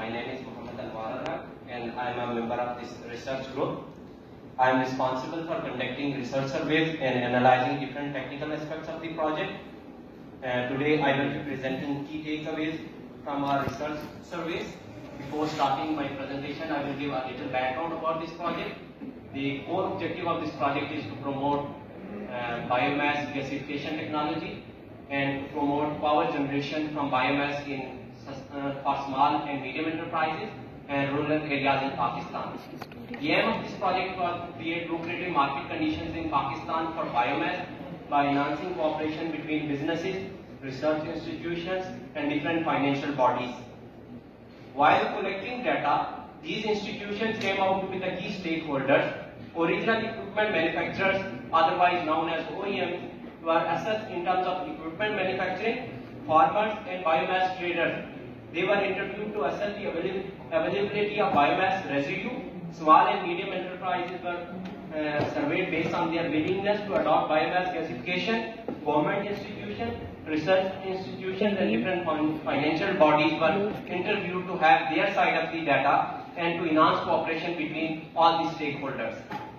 My name is Anwar and I am a member of this research group. I am responsible for conducting research surveys and analyzing different technical aspects of the project. Today I will be presenting key takeaways from our research surveys. Before starting my presentation, I will give a little background about this project. The core objective of this project is to promote biomass gasification technology and promote power generation from biomass for small and medium enterprises and rural areas in Pakistan. The aim of this project was to create lucrative market conditions in Pakistan for biomass by enhancing cooperation between businesses, research institutions and different financial bodies. While collecting data, these institutions came out with the key stakeholders. Original equipment manufacturers, otherwise known as OEMs, were assessed in terms of equipment manufacturing, farmers and biomass traders. They were interviewed to assess the availability of biomass residue. Small and medium enterprises were surveyed based on their willingness to adopt biomass gasification. Government institutions, research institutions and different financial bodies were interviewed to have their side of the data and to enhance cooperation between all the stakeholders.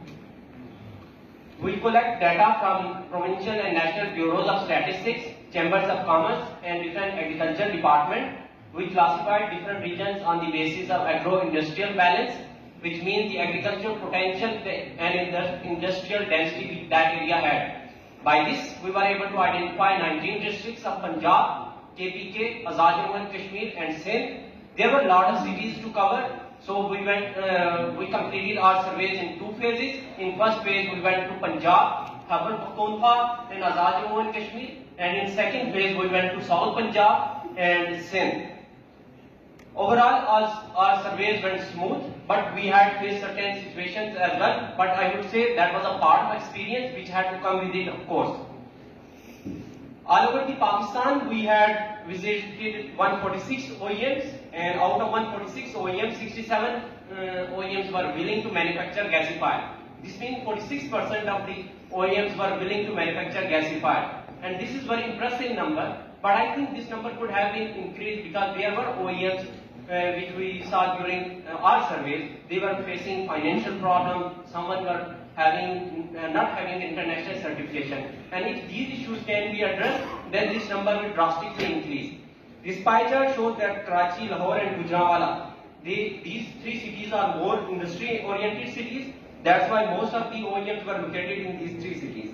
We collect data from provincial and national bureaus of statistics, chambers of commerce and different agriculture departments. We classified different regions on the basis of agro-industrial balance, which means the agricultural potential and industrial density that area had. By this, we were able to identify 19 districts of Punjab, KPK, Azad Jammu and Kashmir and Sindh. There were a lot of cities to cover. So we completed our surveys in two phases. In first phase, we went to Punjab, Khyber Pakhtunkhwa and Azad Jammu and Kashmir. And in second phase, we went to South Punjab and Sindh. Overall, our surveys went smooth, but we had faced certain situations as well. But I would say that was a part of experience which had to come with it, of course. All over the Pakistan, we had visited 146 OEMs, and out of 146 OEMs, 67 OEMs were willing to manufacture gasifier. This means 46% of the OEMs were willing to manufacture gasifier. And this is very impressive number, but I think this number could have been increased because there were OEMs which we saw during our surveys. They were facing financial problems, someone were not having international certification. And if these issues can be addressed, then this number will drastically increase. This pie chart shows that Karachi, Lahore and Gujranwala, these three cities are more industry-oriented cities. That's why most of the OEMs were located in these three cities.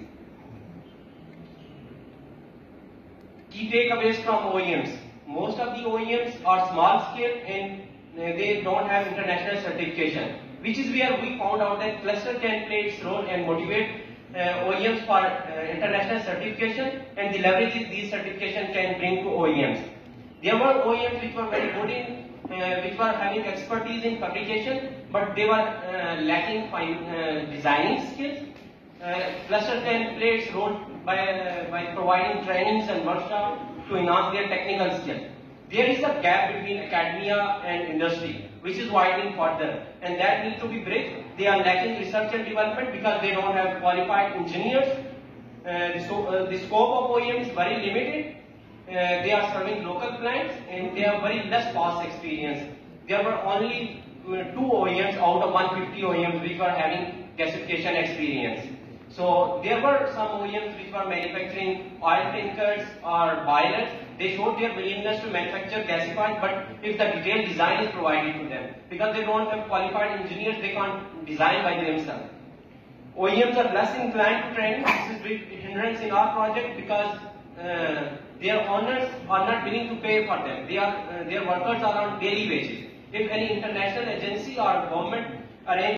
Key takeaways from OEMs. Most of the OEMs are small scale and they don't have international certification, which is where we found out that cluster can play its role and motivate OEMs for international certification, and the leverage these certifications can bring to OEMs. There were OEMs which were very good in, which were having expertise in fabrication, but they were lacking designing skills. Cluster can play its role by providing trainings and workshops to enhance their technical skills. There is a gap between academia and industry, which is widening further, and that needs to be bridged. They are lacking research and development because they don't have qualified engineers. The scope of OEM is very limited. They are serving local clients and they have very less past experience. There were only 2 OEMs out of 150 OEMs which were having gasification experience. So there were some OEMs which were manufacturing oil tankers or boilers. They showed their willingness to manufacture gasified, but if the detailed design is provided to them, because they don't have qualified engineers, they can't design by themselves. OEMs are less inclined to training. This is a big hindrance in our project because their owners are not willing to pay for them. Their workers are on daily wages. If any international agency or government arrange